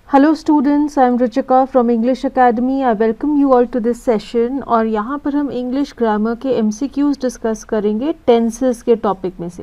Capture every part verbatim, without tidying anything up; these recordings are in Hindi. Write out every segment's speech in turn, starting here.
Hello students, I am Ruchika from English Academy. I welcome you all to this session और यहाँ पर हम English grammar के M C Qs डिस्कस करेंगे tenses के टॉपिक में से.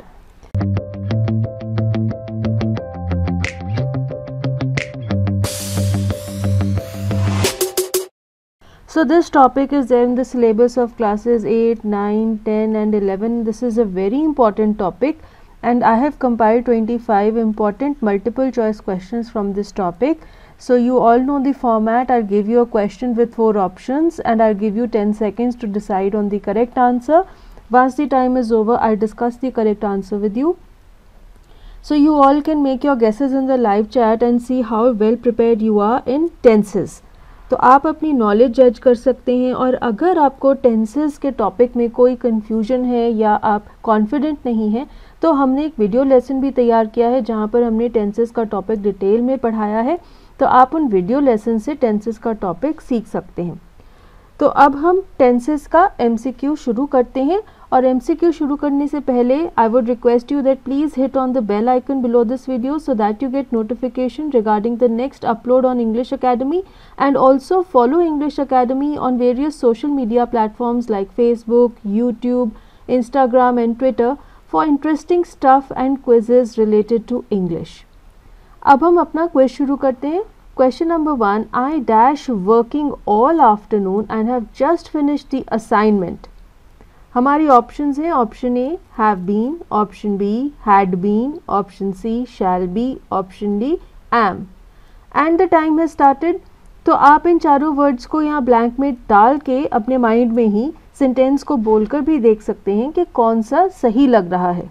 So this topic is there in the syllabus of classes eight, nine, ten and eleven. This is a very important topic and I have compiled twenty-five important multiple choice questions from this topic. So you all know the format. I'll give you a question with four options and I'll give you ten seconds to decide on the correct answer. Once the time is over, I'll discuss the correct answer with you. So you all can make your guesses in the live chat and see how well prepared you are in tenses. तो आप अपनी नॉलेज जज कर सकते हैं और अगर आपको टेंसेस के टॉपिक में कोई कन्फ्यूजन है या आप कॉन्फिडेंट नहीं हैं तो हमने एक वीडियो लेसन भी तैयार किया है जहां पर हमने टेंसेस का टॉपिक डिटेल में पढ़ाया है. तो आप उन वीडियो लेसन से टेंसेस का टॉपिक सीख सकते हैं. तो अब हम टेंसेस का एमसीक्यू शुरू करते हैं और एमसीक्यू शुरू करने से पहले I would request you that please hit on the bell icon below this video so that you get notification regarding the next upload on English Academy and also follow English Academy on various social media platforms like Facebook, YouTube, Instagram and Twitter for interesting stuff and quizzes related to English. अब हम अपना क्विज शुरू करते हैं. Question number one, I dash working all afternoon and have just finished the assignment. हमारी ऑप्शंस हैं option A have been, option B had been, option C shall be, option D am and the time has started. तो आप इन चारों वर्ड्स को यहाँ ब्लैंक में डाल के अपने माइंड में ही सेंटेंस को बोलकर भी देख सकते हैं कि कौन सा सही लग रहा है.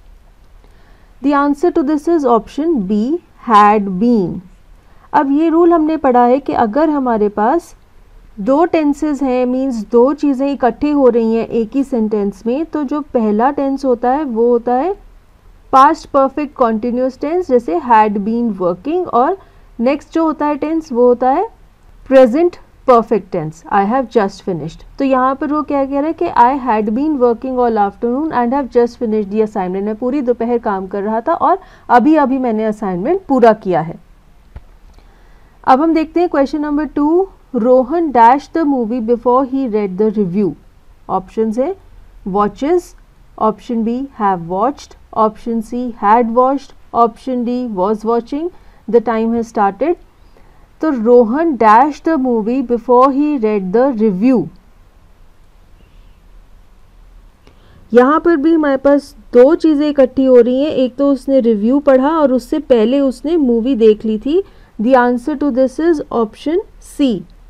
The answer to this is option B had been. अब ये रूल हमने पढ़ा है कि अगर हमारे पास दो टेंसेस हैं मींस दो चीज़ें इकट्ठी हो रही हैं एक ही सेंटेंस में तो जो पहला टेंस होता है वो होता है पास्ट परफेक्ट कॉन्टिन्यूस टेंस जैसे हैड बीन वर्किंग और नेक्स्ट जो होता है टेंस वो होता है present perfect tense I have just finished. तो यहाँ पर वो क्या कह रहा है कि I had been working all afternoon and have just finished the assignment. मैं पूरी दोपहर काम कर रहा था और अभी अभी मैंने असाइनमेंट पूरा किया है. अब हम देखते हैं question number two. Rohan dash the movie before he read the review. Options है watches, option B have watched, option C had watched, option D was watching. The time has started. तो Rohan dash the movie before he read the review. यहाँ पर भी हमारे पास दो चीज़ें इकट्ठी हो रही हैं. एक तो उसने रिव्यू पढ़ा और उससे पहले उसने मूवी देख ली थी. The answer to this is option C.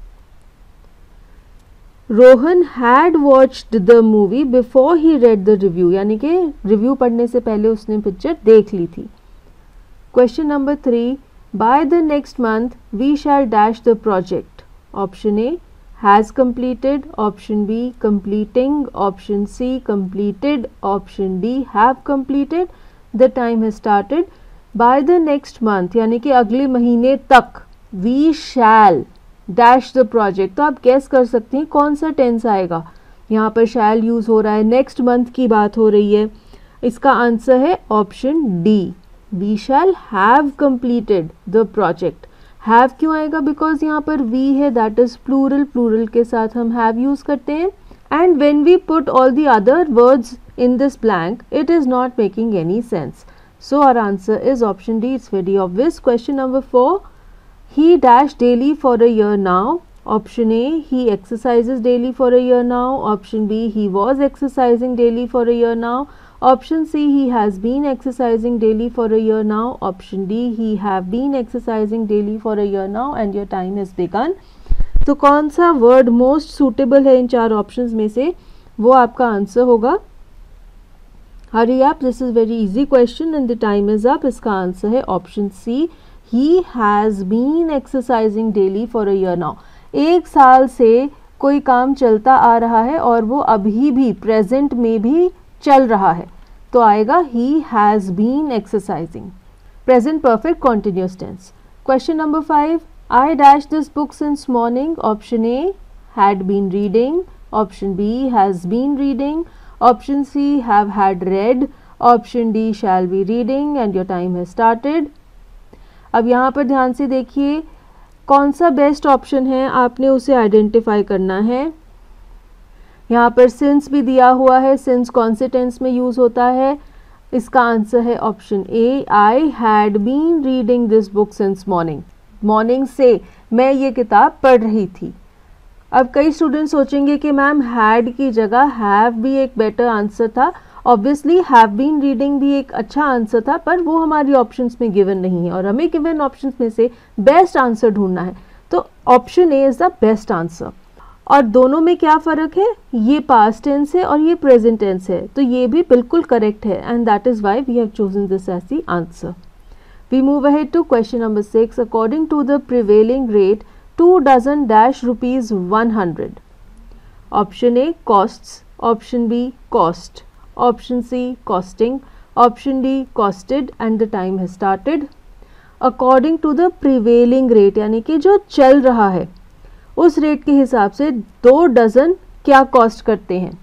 Rohan had watched the movie before he read the review. यानी कि रिव्यू पढ़ने से पहले उसने पिक्चर देख ली थी. Question number three. By the next month we shall dash the project. Option A has completed. Option B completing. Option C completed. Option D have completed. The time has started. By the next month यानी कि अगले महीने तक we shall dash the project. तो आप गेस कर सकते हैं कौन सा टेंस आएगा. यहाँ पर शैल यूज़ हो रहा है, नेक्स्ट मंथ की बात हो रही है. इसका आंसर है option D we shall have completed the project. Have क्यों आएगा? बिकॉज यहाँ पर वी है दैट इज़ प्लूरल. प्लूरल के साथ हम हैव यूज़ करते हैं and when we put all the other words in this blank it is not making any sense. So our answer is option D. It's very obvious. Question number four. He dashed daily for a year now. Option A. He exercises daily for a year now. Option B. He was exercising daily for a year now. Option C. He has been exercising daily for a year now. Option D. He have been exercising daily for a year now and your time has begun. तो कौन सा वर्ड मोस्ट सूटेबल है इन चार ऑप्शंस में से वो आपका आंसर होगा. Hurry up, this is very easy question and the time is up. इसका आंसर है option C. He has been exercising daily for a year now. एक साल से कोई काम चलता आ रहा है और वो अभी भी प्रेजेंट में भी चल रहा है तो आएगा he has been exercising. Present perfect continuous tense. Question number five. I dashed this book since morning. Option A had been reading. Option B has been reading. Option C have had read. Option D shall be reading and your time has started. अब यहाँ पर ध्यान से देखिए कौन सा बेस्ट ऑप्शन है आपने उसे आइडेंटिफाई करना है। यहाँ पर सिंस भी दिया हुआ है, सिंस कौन से टेंस में यूज़ होता है, इसका आंसर है option A, I had been reading this book since morning. Morning से मैं ये किताब पढ़ रही थी। अब कई स्टूडेंट सोचेंगे कि मैम हैड की जगह हैव भी एक बेटर आंसर था। ऑब्वियसली हैव बीन रीडिंग भी एक अच्छा आंसर था, पर वो हमारी ऑप्शंस में गिवन नहीं है और हमें गिवन ऑप्शंस में से बेस्ट आंसर ढूंढना है। तो option A is the best answer. और दोनों में क्या फ़र्क है, ये पास्ट टेंस है और ये प्रेजेंट टेंस है, तो ये भी बिल्कुल करेक्ट है and that is why we have chosen this as the answer. We move ahead to question number six. According to the prevailing rate two dozen dash rupees one hundred. Option A costs, option B cost, option C costing, option D costed and the time has started. According to the prevailing rate यानी कि जो चल रहा है उस रेट के हिसाब से दो डजन क्या कॉस्ट करते हैं।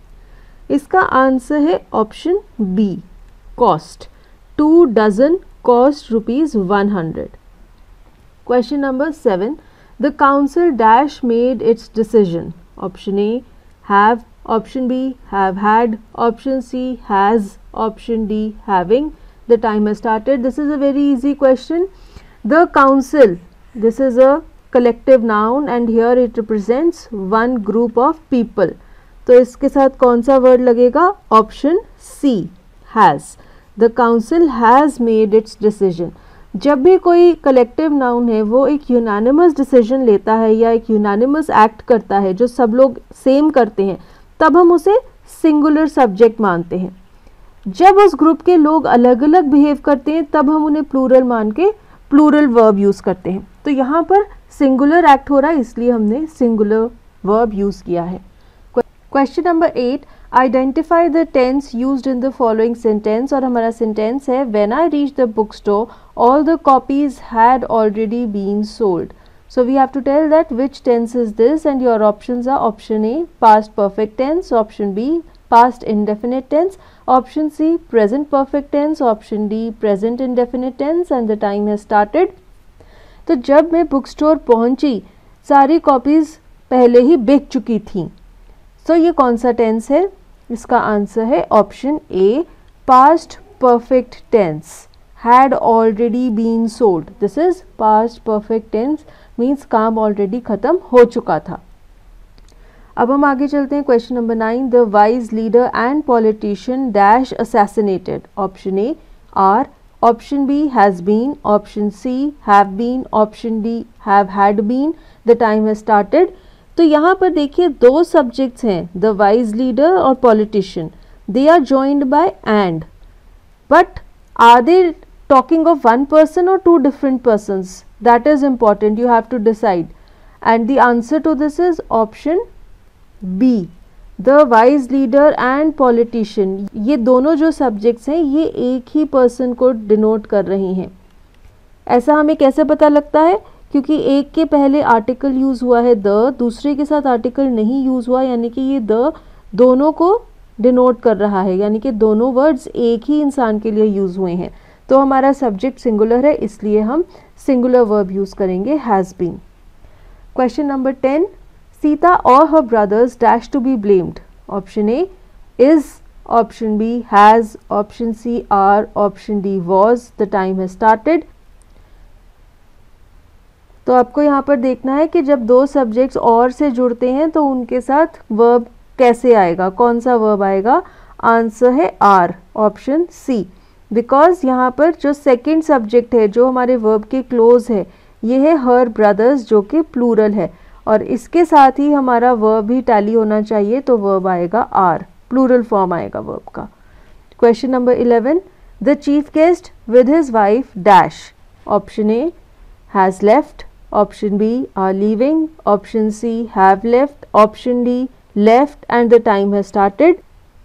इसका आंसर है option B cost. Two dozen cost rupees one hundred. Question number seven. The council dash made its decision. Option A have, option B have had, option C has, option D having. The time has started. This is a very easy question. The council, this is a collective noun and here it represents one group of people. तो इसके साथ कौन सा वर्ड लगेगा, option C has. The council has made its decision. जब भी कोई कलेक्टिव नाउन है वो एक यूनानिमस डिसीजन लेता है या एक यूनानिमस एक्ट करता है जो सब लोग सेम करते हैं, तब हम उसे सिंगुलर सब्जेक्ट मानते हैं। जब उस ग्रुप के लोग अलग अलग बिहेव करते हैं तब हम उन्हें प्लूरल मान के प्लूरल वर्ब यूज़ करते हैं। तो यहाँ पर सिंगुलर एक्ट हो रहा है इसलिए हमने सिंगुलर वर्ब यूज़ किया है। Question number eight. Identify the tense used in the following sentence. और हमारा सेंटेंस है when I reach the book store all the copies had already been sold. So we have to tell that which tense is this and your options are option A past perfect tense, option B past indefinite tense, option C present perfect tense, option D present indefinite tense and the time has started. तो जब मैं बुक स्टोर पहुंची सारी कॉपीज़ पहले ही बिक चुकी थीं। तो ये कौन सा टेंस है, इसका आंसर है option A past perfect tense. Had already been sold, this is past perfect tense, means काम ऑलरेडी ख़त्म हो चुका था। अब हम आगे चलते हैं। Question number nine. The wise leader and politician dash assassinated. Option A are, option B has been, option C have been, option D have had been. The time has started. तो यहाँ पर देखिए दो सब्जेक्ट्स हैं, द वाइज लीडर और politician. They are joined by and, but are they talking of one person और two different persons? That is important, you have to decide, and the answer to this is option B, the wise leader and politician. ये दोनों जो सब्जेक्ट्स हैं ये एक ही पर्सन को डिनोट कर रही हैं। ऐसा हमें कैसे पता लगता है, क्योंकि एक के पहले आर्टिकल यूज़ हुआ है द, दूसरे के साथ आर्टिकल नहीं यूज़ हुआ, यानी कि ये द दोनों को डिनोट कर रहा है, यानी कि दोनों वर्ड्स एक ही इंसान के लिए यूज़ हुए हैं। तो हमारा सब्जेक्ट सिंगुलर है इसलिए हम सिंगुलर वर्ब यूज़ करेंगे, has been. Question number ten. Sita और her brothers dash to be blamed. Option A is, option B has, option C are, option D was. The time has started. तो आपको यहाँ पर देखना है कि जब दो सब्जेक्ट्स और से जुड़ते हैं तो उनके साथ वर्ब कैसे आएगा, कौन सा वर्ब आएगा। आंसर है आर, ऑप्शन सी, बिकॉज यहाँ पर जो सेकंड सब्जेक्ट है जो हमारे वर्ब के क्लोज है ये है हर ब्रदर्स जो कि प्लूरल है, और इसके साथ ही हमारा वर्ब भी टैली होना चाहिए, तो वर्ब आएगा आर, प्लूरल फॉर्म आएगा वर्ब का। Question number eleven. The chief guest with his wife dash. Option A has left, option B are leaving, option C have left, option D left and the time has started.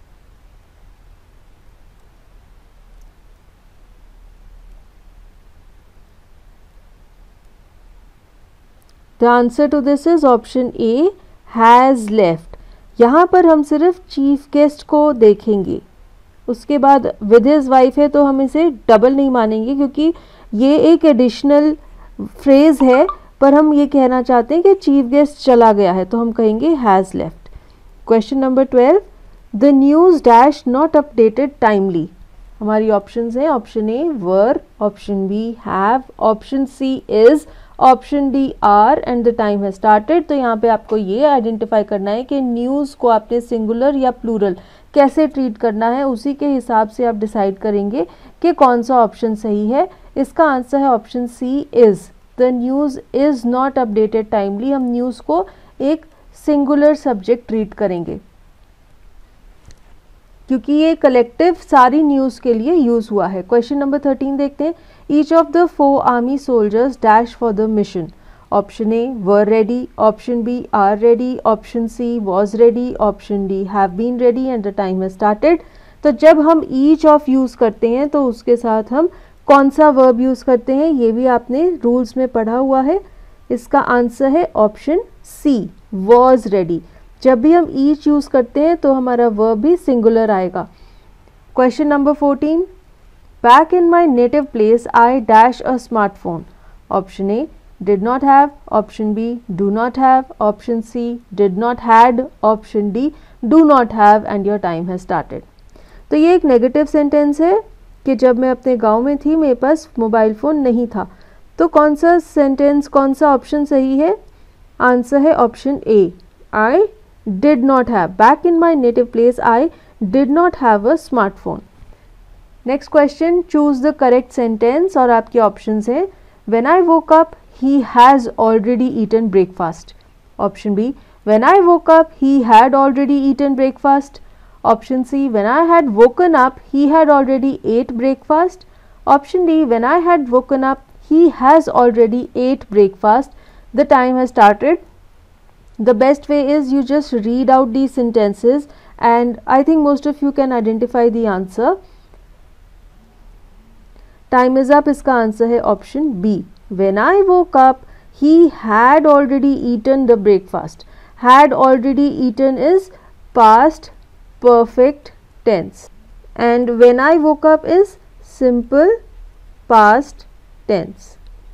The answer to this is option A, has left. यहाँ पर हम सिर्फ चीफ गेस्ट को देखेंगे, उसके बाद with his wife है तो हम इसे डबल नहीं मानेंगे क्योंकि ये एक एडिशनल फ्रेज है, पर हम ये कहना चाहते हैं कि चीफ गेस्ट चला गया है, तो हम कहेंगे has left. Question number twelve, the news dash not updated timely. हमारी ऑप्शंस हैं, option A were, option B have, option C is, option D are and the time has started. तो यहाँ पे आपको ये आइडेंटिफाई करना है कि न्यूज़ को आपने सिंगुलर या प्लूरल कैसे ट्रीट करना है, उसी के हिसाब से आप डिसाइड करेंगे कि कौन सा ऑप्शन सही है। इसका आंसर है option C is, the news is not updated timely. हम न्यूज़ को एक सिंगुलर सब्जेक्ट ट्रीट करेंगे क्योंकि ये कलेक्टिव सारी न्यूज़ के लिए यूज़ हुआ है। क्वेश्चन नंबर थर्टीन देखते हैं, each of the four army soldiers dash for the mission. Option A were ready, option B are ready, option C was ready, option D have been ready and the time has started. तो जब हम ईच ऑफ यूज़ करते हैं तो उसके साथ हम कौन सा वर्ब यूज़ करते हैं, ये भी आपने रूल्स में पढ़ा हुआ है। इसका आंसर है ऑप्शन सी वॉज रेडी। जब भी हम ईच यूज़ करते हैं तो हमारा वर्ब भी सिंगुलर आएगा। Question number fourteen, back in my native place I dash a smartphone. Option A did not have, option B do not have, option C did not had, option D do not have and your time has started। तो ये एक नेगेटिव सेंटेंस है कि जब मैं अपने गांव में थी मेरे पास मोबाइल फ़ोन नहीं था। तो कौन सा सेंटेंस, कौन सा ऑप्शन सही है? आंसर है option A, I did not have, back in my native place I did not have a smartphone. Next question, choose the correct sentence और आपके ऑप्शंस हैं, when I woke up he has already eaten breakfast. Option B, when I woke up he had already eaten breakfast. Option C, when I had woken up he had already ate breakfast. Option D, when I had woken up he has already ate breakfast. The time has started. The best way is you just read out these sentences and I think most of you can identify the answer. Time is up. इसका आंसर है option B, when I woke up he had already eaten the breakfast. Had already eaten is past perfect tense and when I woke up is simple past tense.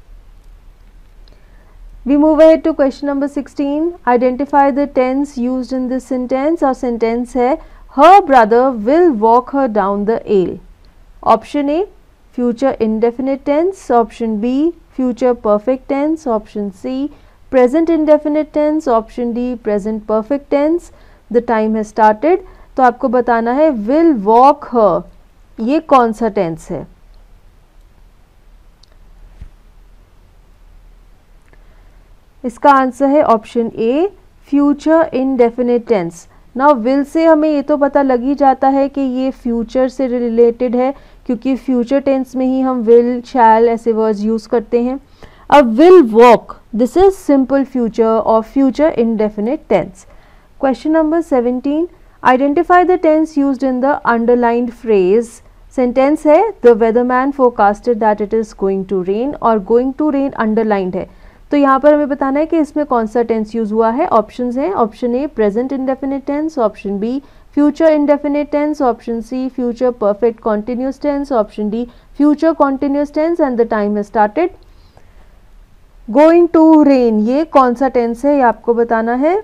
We move ahead to question number sixteen. Identify the tense used in this sentence. Our sentence है, her brother will walk her down the aisle. Option A, future indefinite tense. Option B, future perfect tense. Option C, present indefinite tense. Option D, present perfect tense. The time has started. तो आपको बताना है will walk her, ये कौन सा टेंस है? इसका आंसर है option A, future indefinite tense. Now will से हमें ये तो पता लग ही जाता है कि ये फ्यूचर से रिलेटेड है क्योंकि फ्यूचर टेंस में ही हम विल, शैल ऐसे वर्ड्स यूज़ करते हैं। अब will walk, this is simple future और future indefinite tense. Question number seventeen, identify the tense used in the underlined phrase. Sentence है, the weatherman forecasted that it is going to rain, और गोइंग टू रेन अंडरलाइंड है। तो यहाँ पर हमें बताना है कि इसमें कौन सा टेंस यूज हुआ है। ऑप्शंस हैं, option A present indefinite tense, option B future indefinite tense, option C future perfect continuous tense, option D future continuous tense and the time has started. Going to rain, ये कौन सा टेंस है, ये आपको बताना है।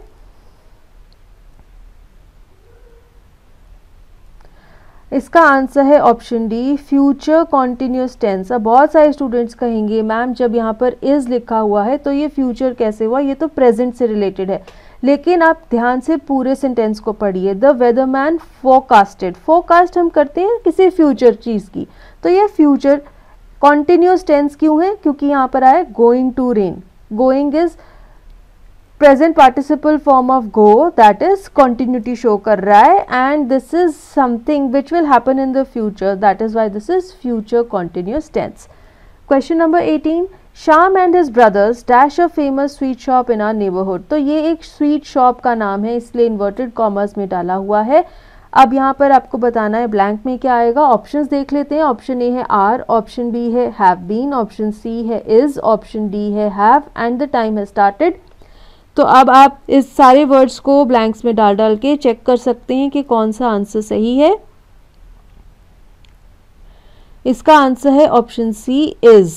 इसका आंसर है option D future continuous tense. अब बहुत सारे स्टूडेंट्स कहेंगे मैम जब यहाँ पर इज लिखा हुआ है तो ये फ्यूचर कैसे हुआ, ये तो प्रेजेंट से रिलेटेड है। लेकिन आप ध्यान से पूरे सेंटेंस को पढ़िए। द वेदरमैन फोरकास्टेड, फोरकास्ट हम करते हैं किसी फ्यूचर चीज़ की, तो ये फ्यूचर कॉन्टिन्यूस टेंस क्यों है, क्योंकि यहाँ पर आया going to rain. Going is present participle form of go, that is continuity show कर रहा है, and this is something which will happen in the future, that is why this is future continuous tense. Question number eighteen, Shyam and his brothers dash a famous sweet shop in our neighbourhood. तो ये एक स्वीट शॉप का नाम है, इसलिए इन्वर्टेड कॉमर्स में डाला हुआ है। अब यहाँ पर आपको बताना है ब्लैंक में क्या आएगा। ऑप्शंस देख लेते हैं। ऑप्शन ए है आर, ऑप्शन बी है हैव बीन, ऑप्शन सी है इज, ऑप्शन डी है have and the time has started. तो अब आप इस सारे वर्ड्स को ब्लैंक्स में डाल डाल के चेक कर सकते हैं कि कौन सा आंसर सही है। इसका आंसर है ऑप्शन सी इज।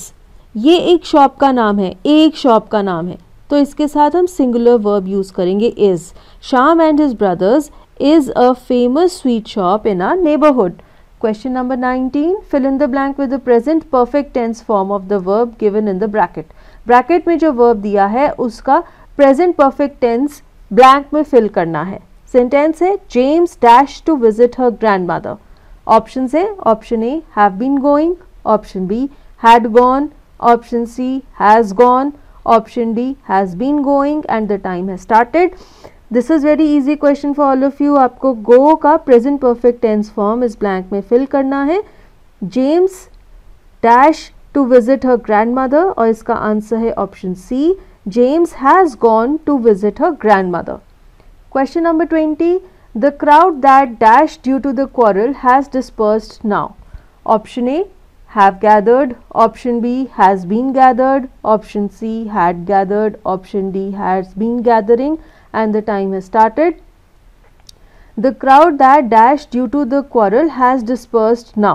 ये एक शॉप का नाम है, एक शॉप का नाम है, तो इसके साथ हम सिंगुलर वर्ब यूज करेंगे is. Shyam and his brothers is a famous sweet shop in our neighbourhood. Question number nineteen, fill in the blank with the present perfect tense form of the verb given in the bracket. Bracket में जो वर्ब दिया है उसका प्रेजेंट परफेक्ट टेंस ब्लैंक में फिल करना है। सेंटेंस है James dash to visit her grandmother. Option है option A have been going, option B had gone, option C has gone, option D has been going and the time has started. This is very easy question for all of you. आपको गो का प्रेजेंट परफेक्ट टेंस फॉर्म इस ब्लैंक में फिल करना है। James dash to visit her grandmother और इसका आंसर है option C, James has gone to visit her grandmother. Question number twenty, the crowd that dash due to the quarrel has dispersed now. Option A have gathered, option B has been gathered, option C had gathered, option D has been gathering and the time has started. The crowd that dashed due to the quarrel has dispersed now.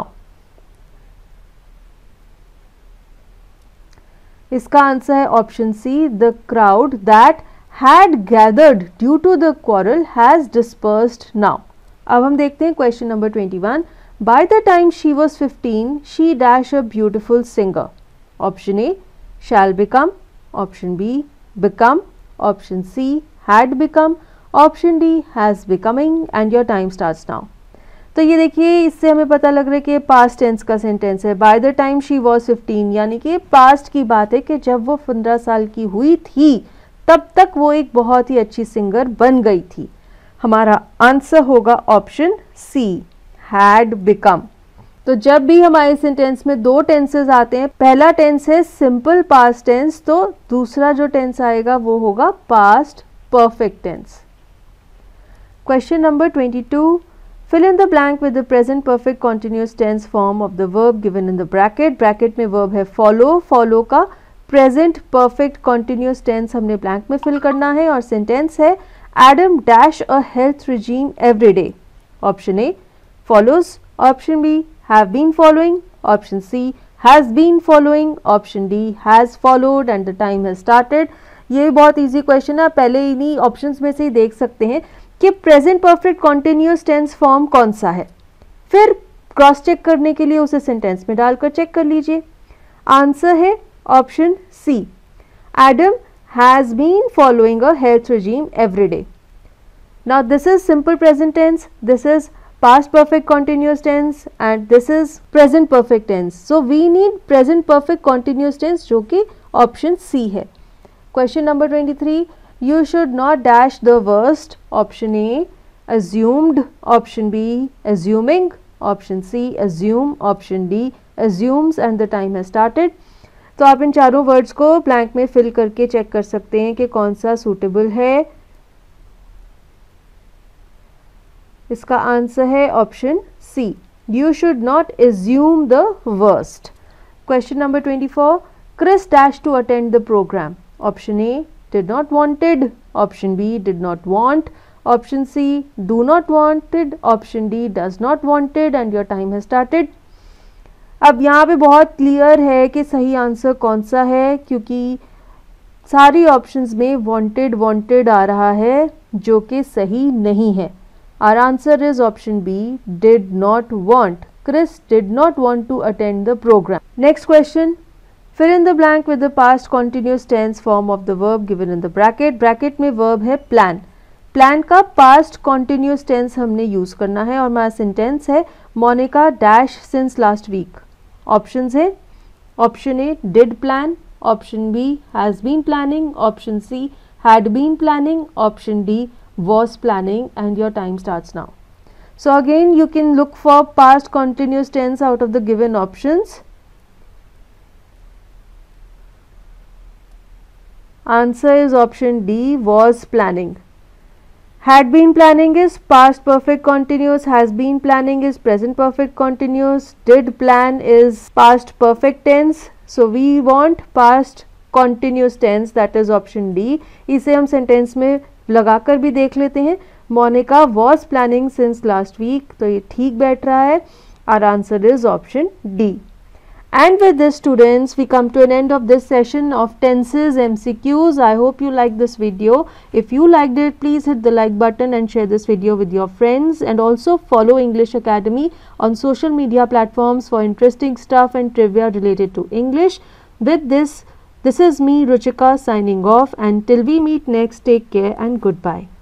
इसका आंसर है option C, the crowd that had gathered due to the quarrel has dispersed now. अब हम देखते हैं question number twenty one. By the time she was fifteen, she dash a beautiful singer. Option A shall become, option B become, option C had become, option D has becoming and your time starts now. तो ये देखिए, इससे हमें पता लग रहा है कि पास्ट टेंस का सेंटेंस है। By the time she was fifteen, यानी कि पास्ट की बात है कि जब वो पंद्रह साल की हुई थी तब तक वो एक बहुत ही अच्छी सिंगर बन गई थी। हमारा आंसर होगा ऑप्शन सी, हैड बिकम। तो जब भी हमारे सेंटेंस में दो टेंसेस आते हैं, पहला टेंस है सिंपल पास्ट टेंस, तो दूसरा जो टेंस आएगा वो होगा past perfect tense. Question number twenty two, fill in the blank with the present perfect continuous tense form of the verb given in the bracket. Bracket में वर्ब है फॉलो, फॉलो का प्रेजेंट परफेक्ट कॉन्टिन्यूअस टेंस हमने ब्लैंक में फिल करना है और सेंटेंस है Adam dash a health regime every day. Option A follows, option B have been following, option C has been following, option D has followed and the time has started। ये बहुत इजी क्वेश्चन है, पहले इन्हीं ऑप्शंस में से ही देख सकते हैं कि present perfect continuous tense form कौन सा है, फिर क्रॉस चेक करने के लिए उसे सेंटेंस में डालकर चेक कर लीजिए। आंसर है option C, Adam has been following a health regime every day. Now this is simple present tense, this is past perfect continuous tense and this is present perfect tense. So we need present perfect continuous tense जो कि option C है। Question number twenty-three, you should not dash the worst. Option A assumed, option B assuming, option C assume, option D assumes and the time has started। तो आप इन चारों वर्ड्स को ब्लैंक में फिल करके चेक कर सकते हैं कि कौन सा सूटेबल है। इसका आंसर है option C, you should not assume the worst. Question number twenty four, Chris dash to attend the programme. Option A did not wanted, option B did not want, option C do not wanted, option D does not wanted and your time has started. अब यहाँ पे बहुत क्लियर है कि सही आंसर कौन सा है, क्योंकि सारी ऑप्शंस में वांटेड वांटेड आ रहा है जो कि सही नहीं है। Our answer is option B, did not want. Chris did not want to attend the program. Next question, fill in the blank with the past continuous tense form of the verb given in the bracket. Bracket में verb है plan. Plan का past continuous tense हमने use करना है और हमारा sentence है Monica dash since last week. Options है option A did plan, option B has been planning, option C had been planning, option D was planning and your time starts now. So again you can look for past continuous tense out of the given options. Answer is option D, was planning. Had been planning is past perfect continuous, has been planning is present perfect continuous, did plan is past perfect tense. So we want past continuous tense, that is option D. इसे हम sentence में लगाकर भी देख लेते हैं। Monica was planning since last week, तो ये ठीक बैठ रहा है। Our answer is option D. And with this, students, we come to an end of this session of tenses M C Qs. I hope you liked this video. If you liked it, please hit the like button and share this video with your friends, and also follow English Academy on social media platforms for interesting stuff and trivia related to English. With this, this is me, Ruchika, signing off, and till we meet next, take care and goodbye.